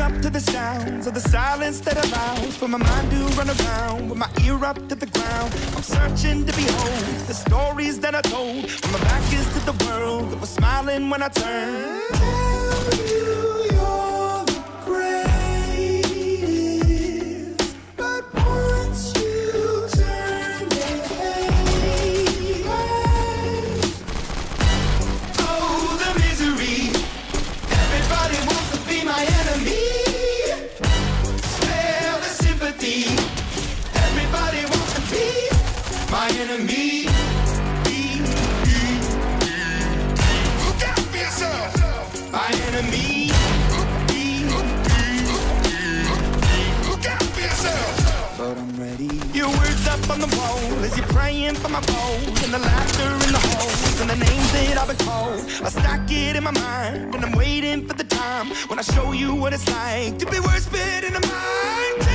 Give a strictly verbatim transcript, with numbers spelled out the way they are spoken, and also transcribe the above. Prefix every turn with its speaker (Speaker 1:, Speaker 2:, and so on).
Speaker 1: up to the sounds of the silence that allows for my mind to run around with my ear up to the ground. I'm searching to behold the stories that I told when my back is to the world that was smiling when I turned. Tell you you're the greatest, but once you turn their face, oh, the misery. Everybody wants to be my enemy. Spare the sympathy. Everybody wants to be my enemy. Look out for yourself. My enemy. Look out for yourself. But I'm ready. Your words up on the wall as you're praying for my bones, and the laughter in the halls, and the names that I've been called. I stack it in my mind, and I'm waiting for the time when I show you what it's like to be worse fit in the mind.